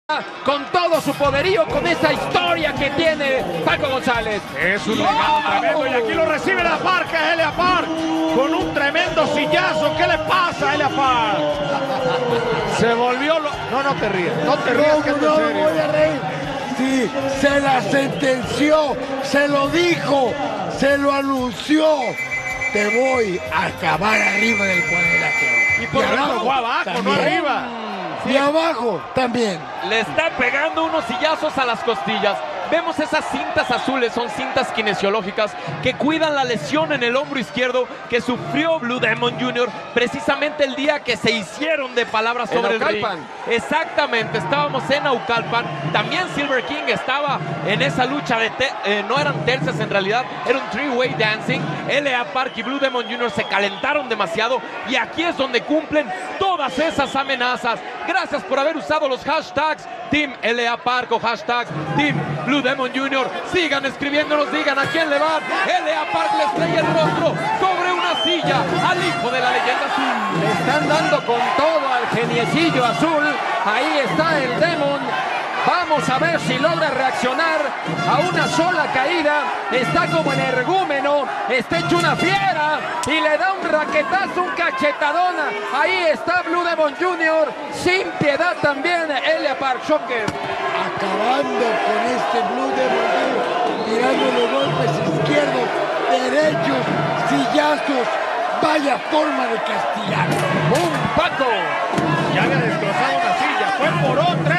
con todo su poderío, con esa historia que tiene Paco González. Es un legado tremendo y aquí lo recibe la Parca, Elia Park, con un tremendo sillazo. ¿Qué le pasa a Elia Park? Se volvió... No te rías, no te rías, que no me voy a reír. Sí, se la sentenció, se lo dijo, se lo anunció. Te voy a acabar arriba del cuadrilátero. Y por abajo, fue abajo, también. no arriba. Y abajo también. Le está pegando unos sillazos a las costillas. Vemos esas cintas azules, son cintas kinesiológicas que cuidan la lesión en el hombro izquierdo que sufrió Blue Demon Jr. precisamente el día que se hicieron de palabras sobre el ring. Exactamente, estábamos en Naucalpan. También Silver King estaba en esa lucha de no eran tercias en realidad, era un three-way dancing. Elia Park y Blue Demon Jr. se calentaron demasiado y aquí es donde cumplen todas esas amenazas. Gracias por haber usado los hashtags Team Elia Park o hashtag Team Blue Demon Jr. Sigan escribiéndonos, digan a quién le van. Elia Park le estrella el rostro sobre una silla al hijo de la leyenda azul. Le están dando con todo al geniecillo azul. Ahí está el Demon. Vamos a ver si logra reaccionar a una sola caída. Está como energúmeno, está hecho una fiera y le da un raquetazo, un cachetadona. Ahí está Blue Demon Jr. sin piedad también Elia Park. Shocker. Acabando con este Blue Demon Jr., tirándole golpes izquierdos, derechos, sillazos. Vaya forma de castigar. ¡Un Paco! Ya había destrozado una silla, fue por otra.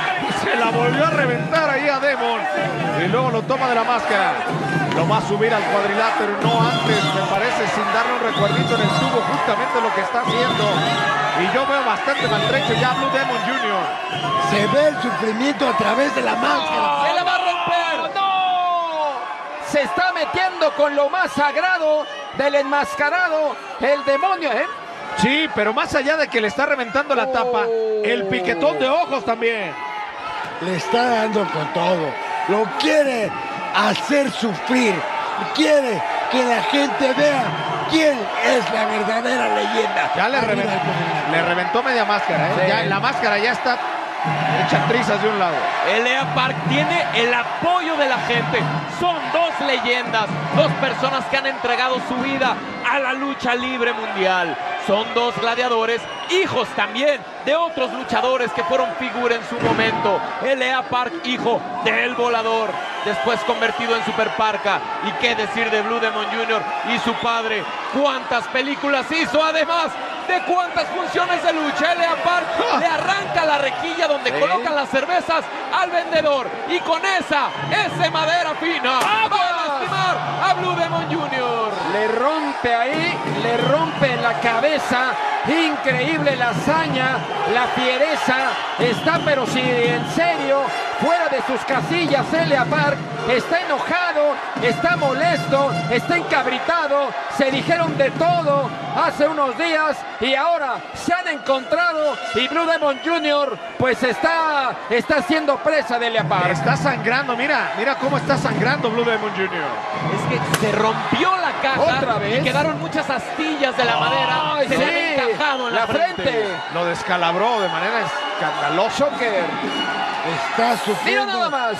Se la volvió a reventar ahí a Demon y luego lo toma de la máscara, lo va a subir al cuadrilátero, no antes, me parece, sin darle un recuerdito en el tubo, justamente lo que está haciendo. Y yo veo bastante maltrecho ya Blue Demon Jr. Se ve el sufrimiento a través de la máscara. ¡Se la va a romper! ¡No! Se está metiendo con lo más sagrado del enmascarado, el demonio, ¿eh? Sí, pero más allá de que le está reventando la tapa, el piquetón de ojos también. Le está dando con todo. Lo quiere hacer sufrir. Quiere que la gente vea quién es la verdadera leyenda. Ya le reventó media máscara, ¿eh? Sí. Ya, la máscara ya está hecha trizas de un lado. Elia Park tiene el apoyo de la gente. Son dos leyendas, dos personas que han entregado su vida a la lucha libre mundial. Son dos gladiadores, hijos también de otros luchadores que fueron figura en su momento. Elia Park, hijo del Volador, después convertido en Super Parka. Y qué decir de Blue Demon Jr. y su padre. Cuántas películas hizo, además de cuántas funciones de lucha. Elia Park le arranca la rejilla donde colocan las cervezas al vendedor. Y con esa madera fina va a lastimar a Blue Demon Jr. Le rompe ahí, le rompe la cabeza. Increíble la hazaña, la fiereza. Está pero si en serio, fuera de sus casillas. Elia Park está enojado, está molesto, está encabritado. Se dijeron de todo hace unos días y ahora se han encontrado y Blue Demon Jr. pues está siendo presa de Elia Park. Está sangrando, mira cómo está sangrando Blue Demon Jr. Es que se rompió la caja. ¿Otra vez? Y quedaron muchas astillas de la madera. Se le han encajado en la frente. Lo descalabró de manera escandalosa. Shocker. Está sufriendo. Mira nada más.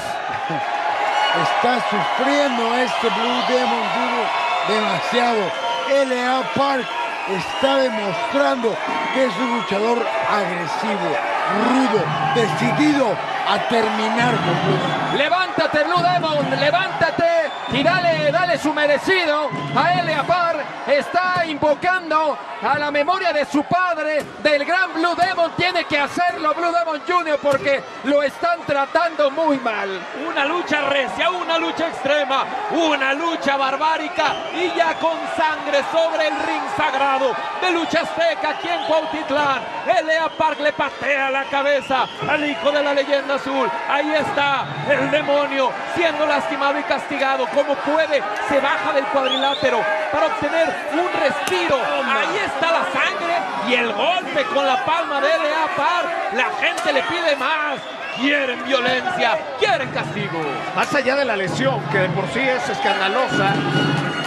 Está sufriendo este Blue Demon Jr. demasiado. Elia Park está demostrando que es un luchador agresivo, rudo, decidido a terminar con Blue Demon. Levántate, Blue Demon, levántate y dale su merecido a Elia Park. Está invocando a la memoria de su padre, del gran Blue Demon. Tiene que hacerlo Blue Demon Jr. porque lo están tratando muy mal. Una lucha recia, una lucha extrema, una lucha barbárica y ya con sangre sobre el ring sagrado de lucha azteca aquí en Cuautitlán. Elia Park le patea la cabeza al hijo de la leyenda azul. Ahí está el demonio siendo lastimado y castigado. Como puede, se baja del cuadrilátero para obtener un respiro. Ahí está la sangre y el golpe con la palma de Elia Park. La gente le pide más. Quieren violencia, quieren castigo. Más allá de la lesión, que de por sí es escandalosa,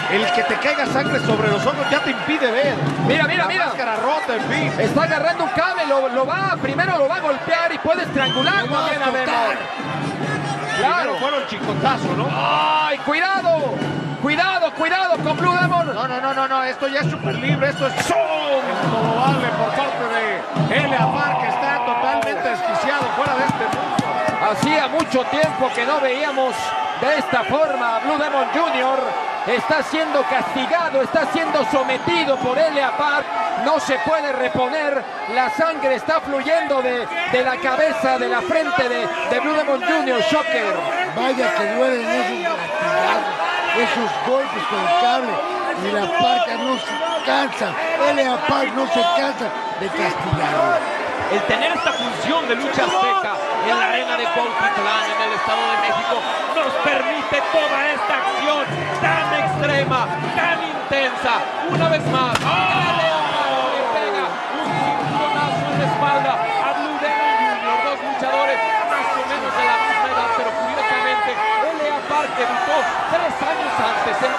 el que te caiga sangre sobre los ojos ya te impide ver. Mira, mira, La mira. máscara rota, en fin. Está agarrando un cable, primero lo va a golpear y puede estrangular Lo va a también a Demon. tocar. Claro. Primero fueron chicotazo, ¿no? ¡Ay, cuidado! Cuidado, cuidado con Blue Demon. No, esto ya es súper libre, esto es todo vale por parte de L.A. Park, que está totalmente desquiciado, fuera de este mundo. Hacía mucho tiempo que no veíamos de esta forma a Blue Demon Jr. Está siendo castigado, está siendo sometido por L.A. Park. No se puede reponer, la sangre está fluyendo de la cabeza, de la frente de Blue Demon Jr. Shocker. Vaya que duelen esos latigazos, esos golpes con el cable. Y la Park no se cansa, L.A. Park no se cansa de castigarlo. El tener esta función de lucha azteca en la arena de Cuautitlán, en el Estado de México, nos permite toda esta acción tan extrema, tan intensa. Una vez más, L.A. Park le pega un cinturonazo en la espalda a Blue Demon Jr., dos luchadores más o menos de la misma edad, pero curiosamente L.A. Park debutó 3 años antes, en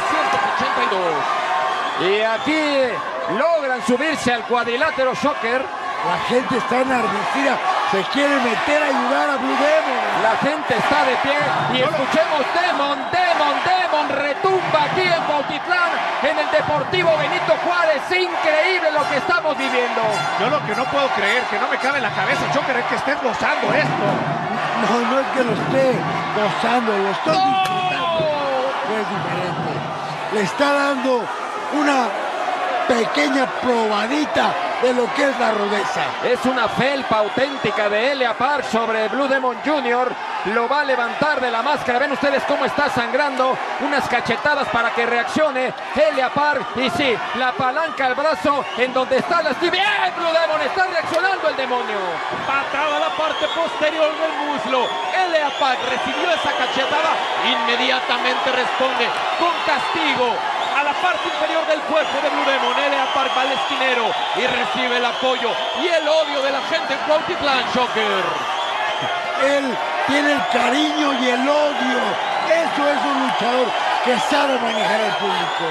1982. Y aquí logran subirse al cuadrilátero Shocker. La gente está enardecida, se quiere meter a ayudar a Blue Demon. La gente está de pie y escuchemos Demon retumba aquí en Cuautitlán, en el Deportivo Benito Juárez. Increíble lo que estamos viviendo. Yo lo que no puedo creer, que no me cabe en la cabeza, Joker, es que estés gozando esto. No es que lo esté gozando, lo estoy disfrutando. Es diferente. Le está dando una pequeña probadita de lo que es la rudeza. Es una felpa auténtica de L.A. Park sobre Blue Demon Jr. Lo va a levantar de la máscara. Ven ustedes cómo está sangrando. Unas cachetadas para que reaccione L.A. Park. Y sí, la palanca al brazo en donde está lastimado. ¡Bien, Blue Demon! Está reaccionando el demonio. Patada a la parte posterior del muslo. L.A. Park recibió esa cachetada. Inmediatamente responde con castigo a la parte inferior del cuerpo de Blue Demon. L.A. Park va al esquinero y recibe el apoyo y el odio de la gente en Cuautitlán, Shocker. Él tiene el cariño y el odio. Eso es un luchador que sabe manejar al público.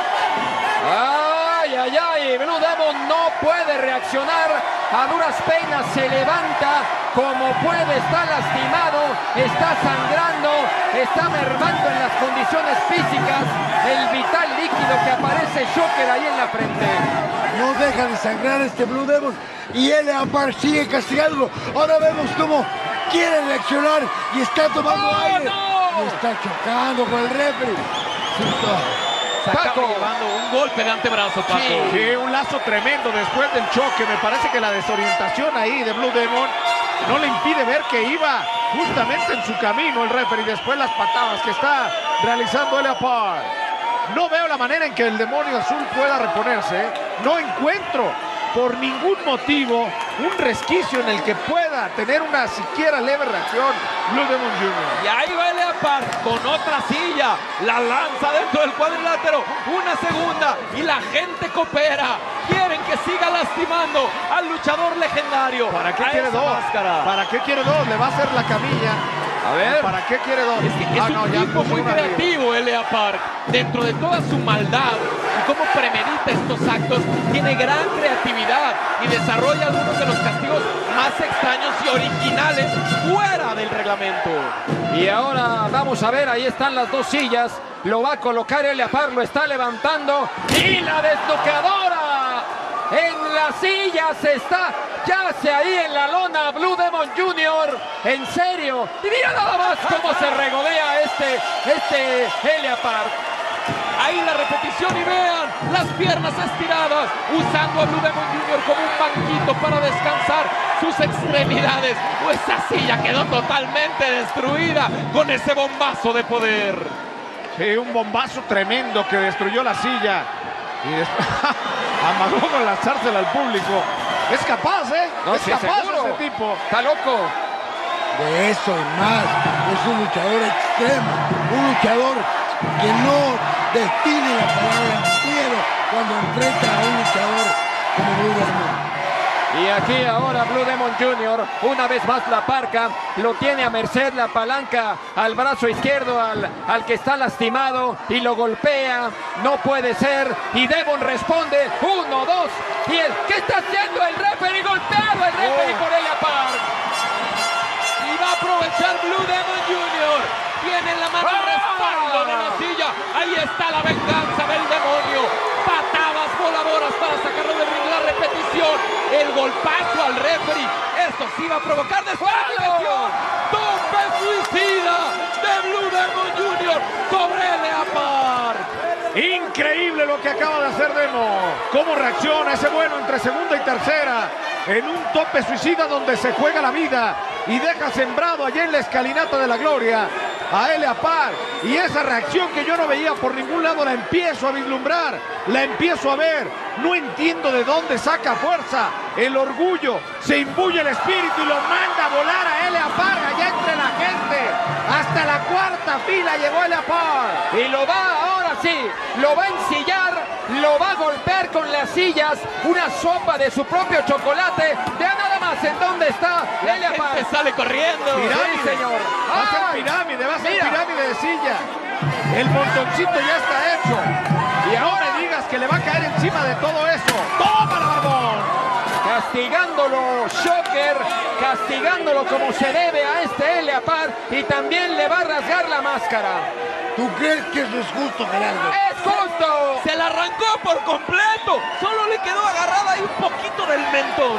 ¡Ay! Blue Demon no puede reaccionar. A duras penas se levanta como puede. Está lastimado, está sangrando, está mermando en las condiciones físicas el vital líquido que aparece Shocker ahí en la frente. No deja de sangrar este Blue Demon y L.A. Park sigue castigándolo. Ahora vemos cómo quiere reaccionar y está tomando aire. Y está chocando con el referee. Se acaba llevando un golpe de antebrazo, Paco. Sí, un lazo tremendo después del choque. Me parece que la desorientación ahí de Blue Demon no le impide ver que iba justamente en su camino el referee. Después las patadas que está realizando L.A. Park. No veo la manera en que el demonio azul pueda reponerse. No encuentro por ningún motivo un resquicio en el que pueda tener una siquiera leve reacción Blue Demon Jr. Y ahí va L.A. Park con otra silla. La lanza dentro del cuadrilátero. Una segunda. Y la gente coopera. Quieren que siga lastimando al luchador legendario. ¿Para qué quiere dos? Máscara. ¿Para qué quiere dos? Le va a hacer la camilla. A ver. ¿Para qué quiere dos? Es que es un tipo muy creativo, L.A. Park. Dentro de toda su maldad y cómo premedita estos actos, tiene gran creatividad y desarrolla algunos de los castigos más extraños y originales fuera del reglamento. Y ahora vamos a ver, ahí están las dos sillas. Lo va a colocar L.A. Park, lo está levantando. ¡Y la desnucadora! En la silla se está, yace ahí en la lona Blue Demon Jr. En serio. Y mira nada más cómo se regodea este L.A. Park. Ahí la repetición y vean las piernas estiradas, usando a Blue Demon Jr. como un banquito para descansar sus extremidades. Esa silla quedó totalmente destruida con ese bombazo de poder. Sí, un bombazo tremendo que destruyó la silla. Y después amagó con lanzársela al público. Es capaz, ¿eh? No, es sí, capaz seguro. ese tipo. Está loco. De eso y más. Es un luchador extremo. Un luchador que no define la palabra miedo cuando enfrenta a un luchador como Blue Demon. Y aquí ahora Blue Demon Jr. una vez más la parca, lo tiene a merced, la palanca al brazo izquierdo al que está lastimado y lo golpea. No puede ser. Y Demon responde. 1, 2. Y ¿qué está haciendo el referee? Golpeado el referee por Elia Park. Y va a aprovechar Blue Demon Jr. Tiene en la mano el respaldo de la silla. Ahí está la venganza del demonio. Patadas voladoras para sacarlo del ring. La repetición. El golpazo al referee. Esto sí va a provocar descalificación. Tope suicida de Blue Demon Jr. sobre Elia Park. Increíble lo que acaba de hacer Demon. Cómo reacciona ese bueno entre segunda y tercera. En un tope suicida donde se juega la vida. Y deja sembrado allá en la escalinata de la gloria a Elia Park. Y esa reacción que yo no veía por ningún lado la empiezo a vislumbrar. La empiezo a ver. No entiendo de dónde saca fuerza. El orgullo. Se imbuye el espíritu y lo manda a volar a Elia Park allá entre la gente. Hasta la cuarta fila llegó Elia Park. Y lo va ahora sí. Lo va a ensillar. Lo va a golpear con las sillas. Una sopa de su propio chocolate. Ya nada más en dónde está Elia Park. Sale corriendo. Pirámide, Sí, señor. Va a ser ¡Ay! pirámide, va a ser Mira. pirámide de silla. El montoncito ya está hecho. Y ahora digas que le va a caer encima de todo eso. ¡Tómala, barbón! Castigándolo, Shocker, castigándolo como se debe a este Elia Park. Y también le va a rasgar la máscara. ¿Tú crees que eso es justo, Gerardo? ¡Es justo! Se la arrancó por completo. Solo le quedó agarrada ahí un poquito del mentón.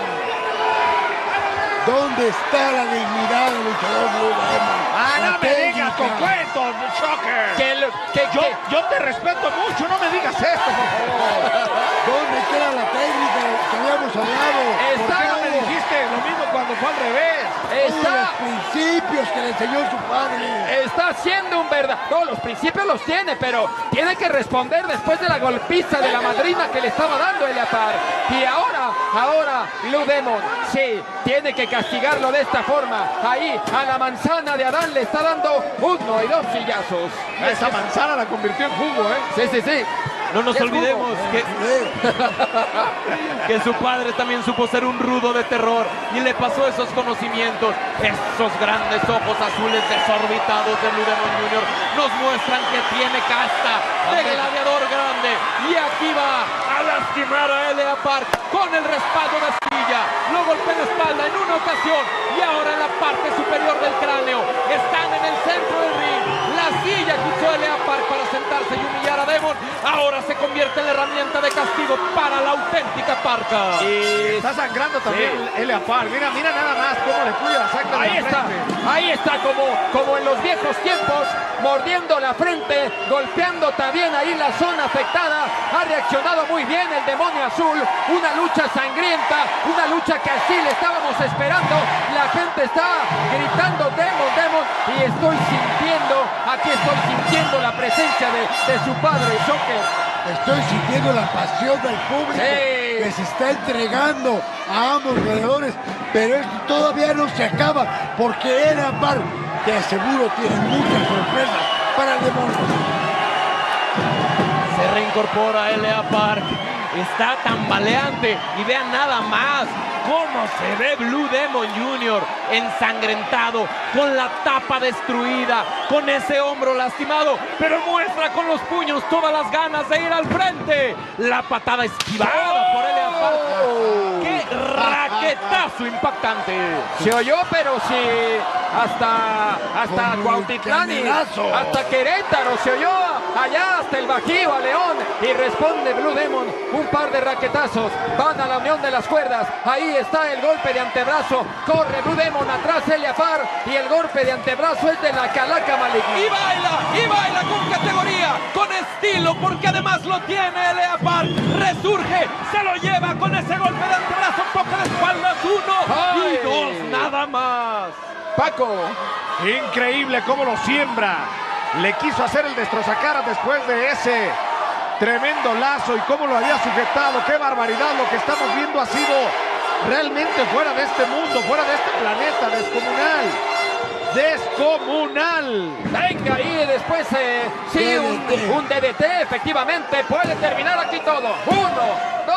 ¿Dónde está la dignidad del luchador Blue Demon? La No me digas técnica. con cuentos, Shocker. Yo te respeto mucho, no me digas esto, por favor. ¿Dónde queda la técnica que habíamos hablado? ¿Por Está- qué no me dijiste lo mismo cuando fue al revés? Todos Está, los principios que le enseñó su padre. está haciendo un verdad. Todos los principios los tiene, pero tiene que responder después de la golpiza de la madrina que le estaba dando Elia Park. Y ahora Blue Demon, sí, tiene que castigarlo de esta forma. Ahí a la manzana de Adán le está dando 1 y 2 sillazos. Esa manzana la convirtió en jugo, ¿eh? Sí. No nos Es olvidemos jugo. que su padre también supo ser un rudo de terror y le pasó esos conocimientos. Esos grandes ojos azules desorbitados de Blue Demon Jr. nos muestran que tiene casta de gladiador grande. Y aquí va a lastimar a Elia Park con el respaldo de silla. Lo golpea en la espalda en una ocasión y ahora en la parte superior del cráneo. Están en el centro del ring. La silla que usó Elia Park para sentarse y humillar a Demon ahora se convierte en la herramienta de castigo para la auténtica Parca. Y Está sangrando también Elia Park. Mira nada más cómo le fluye la sangre. ahí está como en los viejos tiempos, mordiendo la frente, golpeando también ahí la zona afectada. Ha reaccionado muy bien el demonio azul. Una lucha sangrienta, una lucha que así le estábamos esperando. La gente está gritando Demon, y aquí estoy sintiendo la presencia de su padre, Shocker. Estoy sintiendo la pasión del público Sí. que se está entregando a ambos gladiadores, pero esto todavía no se acaba porque Elia Park, te aseguro, tiene muchas sorpresas para el demonio. Se reincorpora Elia Park. Está tambaleante y vean nada más cómo se ve Blue Demon Jr. ensangrentado, con la tapa destruida, con ese hombro lastimado, pero muestra con los puños todas las ganas de ir al frente. La patada esquivada por Elia Park. ¡Qué raquetazo impactante! Se oyó, pero sí, hasta Como Cuautitlán y cañonazo. hasta Querétaro se oyó, allá hasta el Bajío, a León, y responde Blue Demon, un par de raquetazos, van a la unión de las cuerdas, ahí está el golpe de antebrazo, corre Blue Demon atrás Elia Park, y el golpe de antebrazo es de la calaca maligna. Y baila con categoría, con estilo, porque además lo tiene Elia Park. Resurge, se lo lleva con ese golpe de antebrazo, toque de espaldas, 1 ¡Ay! y 2, nada más. Paco, Increíble cómo lo siembra. Le quiso hacer el destrozacaras después de ese tremendo lazo y cómo lo había sujetado. ¡Qué barbaridad! Lo que estamos viendo ha sido realmente fuera de este mundo, fuera de este planeta, descomunal. ¡Descomunal! venga ahí después, sí, DDT. un DDT, efectivamente, puede terminar aquí todo. 1, 2,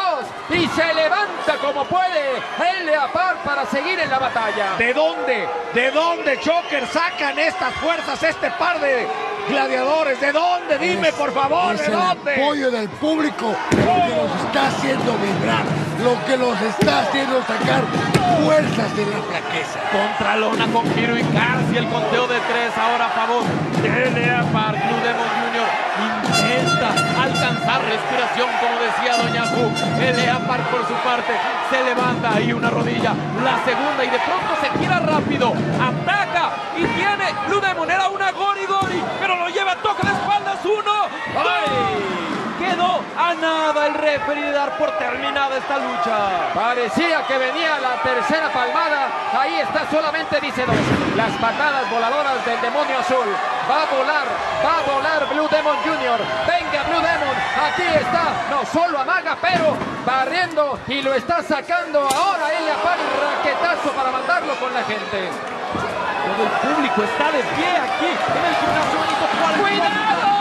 y se levanta como puede el Leapar para seguir en la batalla. ¿De dónde? ¿De dónde, Shocker, sacan estas fuerzas este par de gladiadores? ¿De dónde? Dime, por favor, ¿de dónde? El apoyo del público lo que los está haciendo vibrar, lo que los está haciendo sacar fuerzas de la flaqueza. Contralona con giro y casi el conteo de 3 ahora a favor de Leapar. Blue Demon Jr. intenta alcanzar respiración, como decía Doña Fu. El Leapar por su parte se levanta ahí una rodilla, la segunda, y de pronto se gira rápido, ataca y tiene Blue Demon, era una gori, pero lo lleva, toca de espaldas, 1, 2. Quedó a nada el referee de dar por terminada esta lucha. Parecía que venía la tercera palmada. Ahí está, solamente dice 2. Las patadas voladoras del demonio azul. Va a volar Blue Demon Jr. Venga, Blue Demon. Aquí está. No solo amaga, pero barriendo y lo está sacando. Ahora él le apaga el raquetazo para mandarlo con la gente. Todo el público está de pie aquí en el gimnasio Benito Juárez. ¡Cuidado!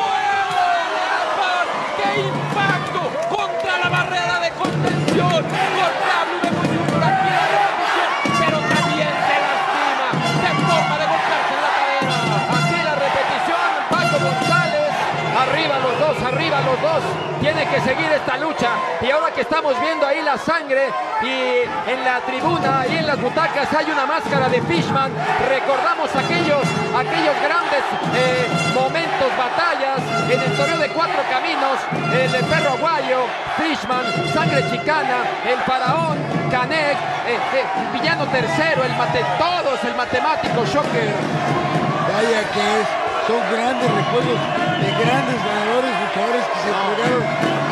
¡Impacto contra la barrera de contención! Contra Blue Demon Jr. aquí la repetición, pero también se lastima de forma de golpearse en la cadera. Aquí la repetición, Paco González. Arriba los dos. Tiene que seguir esta lucha. Y ahora que estamos viendo ahí la sangre y en la tribuna y en las butacas hay una máscara de Fishman. Recordamos aquellos grandes momentos, batallas en el torneo de 4 caminos. El perro aguayo, Fishman, sangre chicana, el faraón, Canek, villano tercero, el matemático Shocker. Vaya que son grandes recuerdos de grandes ganadores, luchadores que se entregaron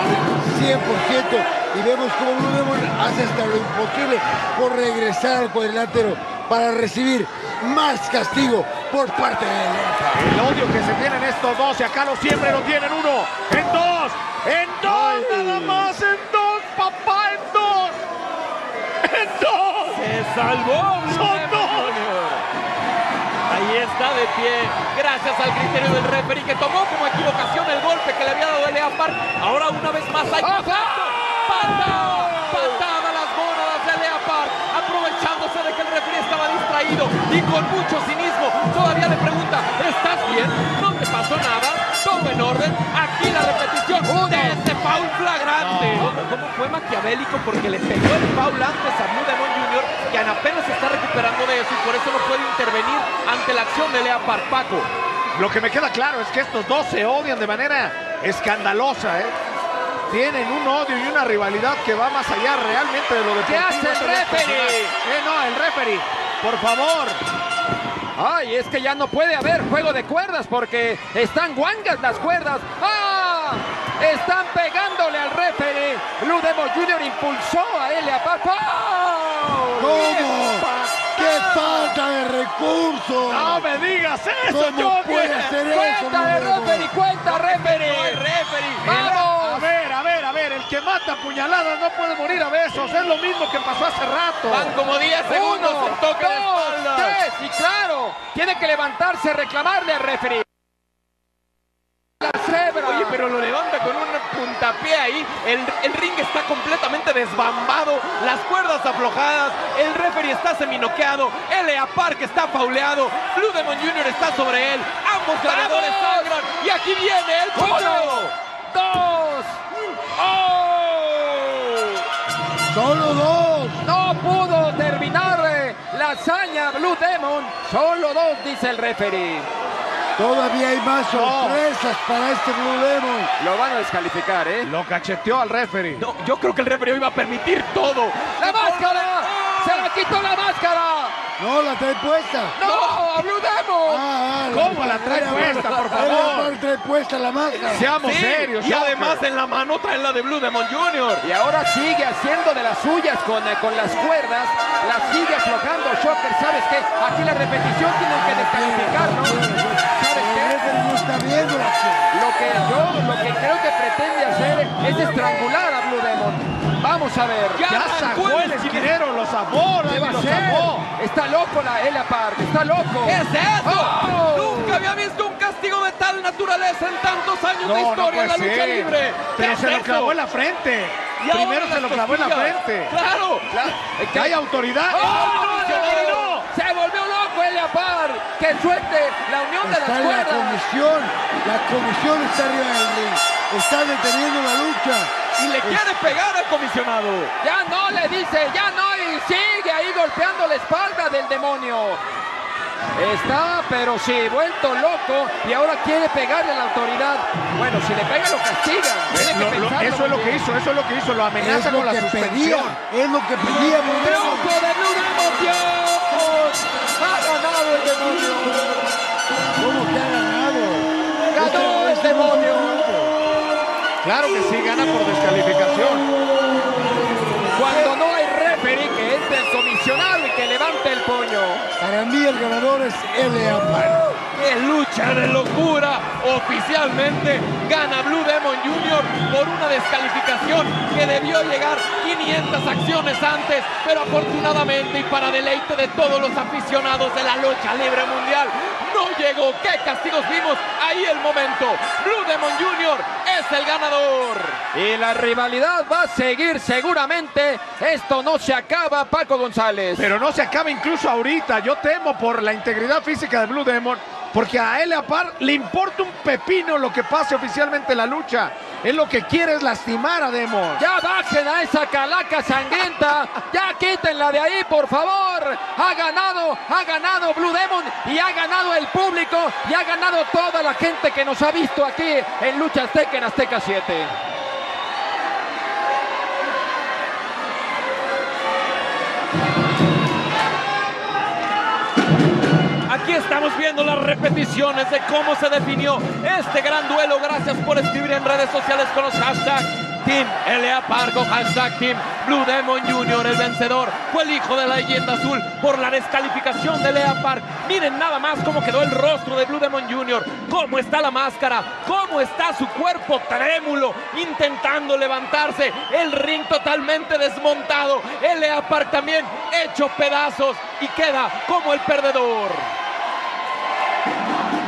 al 100%, y vemos cómo Blue Demon hace hasta lo imposible por regresar al cuadrilátero para recibir más castigo por parte de Leapar. El odio que se tienen estos dos, y acá siempre lo tienen. 1, en 2, en 2, nada más, en 2, papá, en 2, en 2. Se salvó Blue Son Demon 2. Jr. Ahí está de pie, gracias al criterio del referee, que tomó como equivocación el golpe que le había dado el Leapar. Ahora una vez más hay contacto. Patada a las gónadas de Leapar, aprovechándose de que el referee estaba distraído y con mucho cinismo todavía le pregunta: ¿estás bien? ¿No te pasó nada? ¿Todo en orden? Aquí la repetición de ese foul flagrante. ¿Cómo fue maquiavélico? Porque le pegó el foul antes a Blue Demon Jr., que apenas se está recuperando de eso y por eso no puede intervenir ante la acción de Leapar. Paco. Lo que me queda claro es que estos dos se odian de manera escandalosa, Tienen un odio y una rivalidad que va más allá realmente de lo deportivo. ¿Qué hace el referee? No, el referee, por favor. Ay, es que ya no puede haber juego de cuerdas porque están guangas las cuerdas. ¡Ah! Están pegándole al referee. Blue Demon Jr. impulsó a él a Paco. ¿Cómo? ¡Qué falta de recursos! ¡No me digas eso, ¿Cómo puede hacer eso? Cuenta de referee, cuenta referee. No hay referee. ¡Vamos! A ver, el que mata puñaladas no puede morir a besos. Es lo mismo que pasó hace rato. Van como 10 segundos, 1, en toque de 2, espalda. 3, y claro, tiene que levantarse, reclamarle al referee. La cebra. Oye, pero lo levanta con un puntapié ahí. El ring está completamente desbambado. Las cuerdas aflojadas. El referee está seminoqueado. El Leapar que está fauleado. Blue Demon Jr. está sobre él. Ambos gladiadores sangran. Y aquí viene el 1, conteo. 2. ¡Oh! ¡Solo 2! No pudo terminar la hazaña Blue Demon. Solo 2, dice el referee. Todavía hay más sorpresas para este Blue Demon. Lo van a descalificar, Lo cacheteó al referee. No, yo creo que el referee iba a permitir todo. ¡La máscara! ¡Se la quitó la máscara! No, la trae puesta. ¡No! ¡A Blue Demon! ¿Cómo la trae puesta, por favor? Leapar trae puesta la máscara. Seamos Sí, serios. y además en la mano trae la de Blue Demon Jr. Y ahora sigue haciendo de las suyas con las cuerdas. La sigue aflojando Shocker. ¿Sabes qué? Aquí la repetición tienen que descalificar, ¿no? ¿Sabes El qué? referee no está viendo la acción. Lo que creo que pretende hacer es estrangular a Blue Demon. Vamos a ver. Ya arrancó sacó el esquinero, lo zafó, ¿Qué va a lo hacer? zafó. Está loco la Elia Park, está loco. ¿Qué es eso? ¡Oh! Nunca había visto un castigo de tal naturaleza en tantos años de No, no historia en la puede lucha ser. libre. Pero ¿Qué se es lo eso? clavó en la frente. Y ahora Primero se lo clavó en la costillas. frente. Claro. Que hay autoridad. ¡Oh, ¡No, no! Se volvió loco Elia Park. Que suelte la unión de las Está en la cuerdas. comisión está arriba del ring. Está deteniendo la lucha. Y le quiere pegar al comisionado. Ya no, le dice, ya no, y sigue ahí golpeando la espalda del demonio. Está, pero sí, vuelto loco y ahora quiere pegarle a la autoridad. Bueno, si le pega lo castigan. Tiene que pensarlo Eso es lo muy que bien. hizo, eso es lo que hizo. Lo amenaza Es lo con la que suspensión. pedía. Es lo que pedía Blue Demon. ¡Triunfo de Blue Demon! ¡Dios! ¡Ha ganado el demonio! ¿Cómo que ha ganado? ¡Ganó el demonio! Claro que sí, gana por descalificación. Cuando no hay referee, que entre el comisionado y que levante el puño. Para mí el ganador es Elia Park. ¡Qué lucha de locura! Oficialmente gana Blue Demon Jr. por una descalificación que debió llegar 500 acciones antes, pero afortunadamente y para deleite de todos los aficionados de la lucha libre mundial, no llegó. ¡Qué castigos vimos! Ahí el momento. Blue Demon Jr. es el ganador. Y la rivalidad va a seguir seguramente. Esto no se acaba, Paco González. Pero no se acaba incluso ahorita. Yo temo por la integridad física de Blue Demon, porque a Elia Park le importa un pepino lo que pase oficialmente en la lucha. Él lo que quiere es lastimar a Demon. Ya bajen a esa calaca sangrienta. Ya quítenla de ahí, por favor. Ha ganado Blue Demon y ha ganado el público y ha ganado toda la gente que nos ha visto aquí en Lucha Azteca en Azteca 7. Aquí estamos viendo las repeticiones de cómo se definió este gran duelo. Gracias por escribir en redes sociales con los hashtags Team Elia Park o hashtag Team Blue Demon Jr. El vencedor fue el hijo de la leyenda azul por la descalificación de Elia Park. Miren nada más cómo quedó el rostro de Blue Demon Jr., cómo está la máscara, cómo está su cuerpo trémulo, intentando levantarse, el ring totalmente desmontado, Elia Park también hecho pedazos y queda como el perdedor.